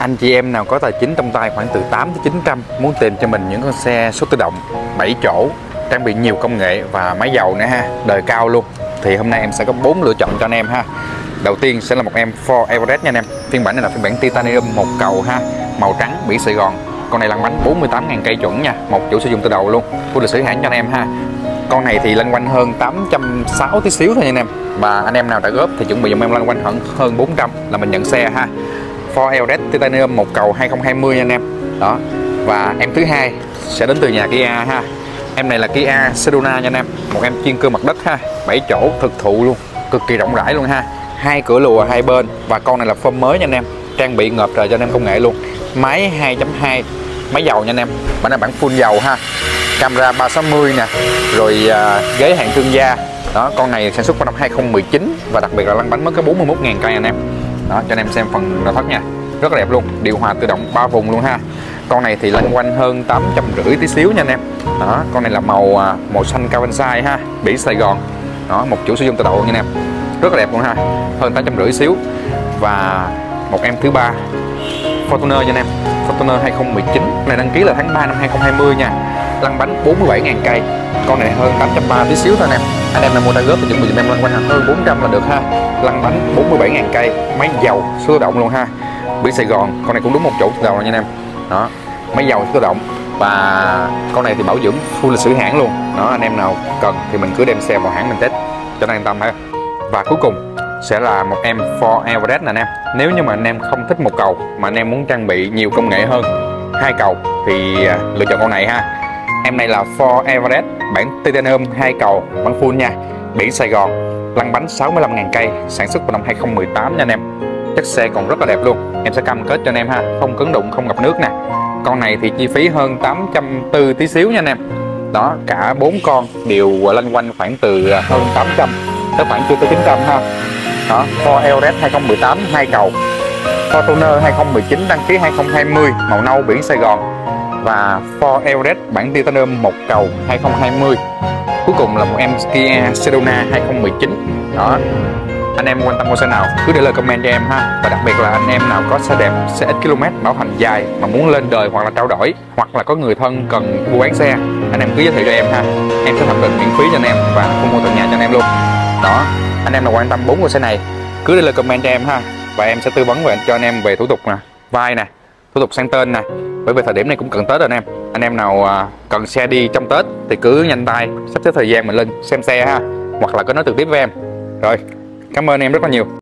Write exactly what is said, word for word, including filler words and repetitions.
Anh chị em nào có tài chính trong tay khoảng từ tám tới chín trăm muốn tìm cho mình những con xe số tự động bảy chỗ, trang bị nhiều công nghệ và máy dầu nữa ha, đời cao luôn, thì hôm nay em sẽ có bốn lựa chọn cho anh em ha. Đầu tiên sẽ là một em Ford Everest nha anh em. Phiên bản này là phiên bản titanium một cầu ha, màu trắng, biển Sài Gòn. Con này lăn bánh bốn mươi tám nghìn cây chuẩn nha, một chủ sử dụng từ đầu luôn, full lịch sử hãng cho anh em ha. Con này thì lăn quanh hơn tám trăm sáu mươi tí xíu thôi nha anh em. Và anh em nào đã góp thì chuẩn bị dùm em lăn quanh hơn hơn bốn trăm là mình nhận xe ha. Ford Everest titanium một cầu hai không hai không nha anh em. Đó. Và em thứ hai sẽ đến từ nhà Kia ha. Em này là Kia Sedona nha anh em, một em chuyên cơ mặt đất ha, bảy chỗ thực thụ luôn, cực kỳ rộng rãi luôn ha. Hai cửa lùa hai bên và con này là form mới nha anh em, trang bị ngợp trời cho anh em công nghệ luôn. Máy hai chấm hai, máy dầu nha anh em, bản là bản full dầu ha. Camera ba sáu mươi nè, rồi uh, ghế hạng thương gia. Đó, con này sản xuất vào năm hai không một chín và đặc biệt là lăn bánh mới có bốn mươi mốt nghìn cây anh em. Đó, cho anh em xem phần nội thất nha, rất là đẹp luôn, điều hòa tự động ba vùng luôn ha. Con này thì lăn quanh hơn tám trăm rưỡi tí xíu nha anh em. Đó, con này là màu màu xanh Kawansai ha, biển Sài Gòn. Đó, một chủ sử dụng tự động nha anh em, rất là đẹp luôn ha, hơn tám trăm rưỡi xíu. Và một em thứ ba Fortuner nha anh em, Fortuner hai không một chín, con này đăng ký là tháng ba năm hai không hai không nha, lăn bánh bốn mươi bảy nghìn cây. Con này hơn tám trăm ba mươi tí xíu thôi anh em. Anh em nào mua đa góp thì chuẩn bị dùm em lăn quanh hơn bốn trăm là được ha. Lăn bánh bốn mươi bảy nghìn cây, máy dầu số tự động luôn ha, biển Sài Gòn. Con này cũng đúng một chỗ tự động nha anh em. Đó, máy dầu số tự động. Và con này thì bảo dưỡng full lịch sử hãng luôn. Đó, anh em nào cần thì mình cứ đem xe vào hãng mình test cho anh yên tâm ha. Và cuối cùng sẽ là một em Ford Everest nè anh em. Nếu như mà anh em không thích một cầu mà anh em muốn trang bị nhiều công nghệ hơn, hai cầu, thì lựa chọn con này ha. Em này là Ford Everest bản titanium hai cầu, bản full nha, biển Sài Gòn, lăn bánh sáu mươi lăm nghìn cây, sản xuất vào năm hai không một tám nha anh em. Chất xe còn rất là đẹp luôn, em sẽ cam kết cho anh em ha, không cứng đụng, không ngập nước nè. Con này thì chi phí hơn tám trăm bốn mươi tí xíu nha anh em. Đó, cả bốn con đều lăn quanh khoảng từ hơn tám trăm tới khoảng chưa tới chín trăm ha. Đó, Ford Everest hai không một tám hai cầu, Fortuner hai không một chín đăng ký hai không hai không, màu nâu biển Sài Gòn. Và Ford Everest bản titanium một cầu hai không hai không. Cuối cùng là một em Kia Sedona hai không một chín. Đó, anh em quan tâm mua xe nào cứ để lời comment cho em ha. Và đặc biệt là anh em nào có xe đẹp, xe ít km, bảo hành dài mà muốn lên đời hoặc là trao đổi, hoặc là có người thân cần mua bán xe, anh em cứ giới thiệu cho em ha, em sẽ thẩm định miễn phí cho anh em và thu mua tận nhà cho anh em luôn. Đó, anh em nào quan tâm bốn con xe này cứ để lời comment cho em ha, và em sẽ tư vấn về cho anh em về thủ tục nè, vay nè, thủ tục sang tên nè, bởi vì thời điểm này cũng cận Tết rồi anh em. Anh em nào cần xe đi trong Tết thì cứ nhanh tay sắp xếp thời gian mình lên xem xe ha, hoặc là có nói trực tiếp với em. Rồi, cảm ơn em rất là nhiều.